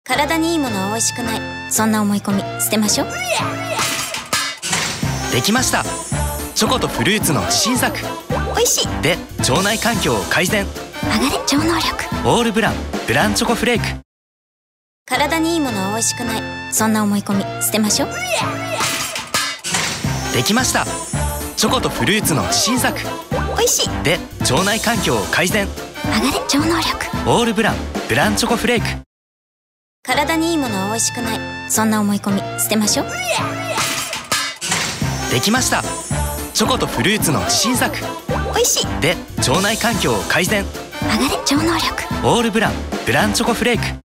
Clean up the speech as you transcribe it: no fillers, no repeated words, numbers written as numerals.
体にいいものは美味しくない。そんな思い込み捨てましょう。 できました。チョコとフルーツの自信作。 美味しいで腸内環境を改善。 上がれ超能力。 オールブランブランチョコフレーク。 体にいいものは美味しくない。そんな思い込み捨てましょう。 できました。チョコとフルーツの自信作。 美味しいで腸内環境を改善。 上がれ超能力。 オールブランブランチョコフレーク。 体にいいものは美味しくない。そんな思い込み捨てましょう。 できました。チョコとフルーツの自信作。 美味しいで腸内環境を改善。 上がれ超能力。 オールブランブランチョコフレーク。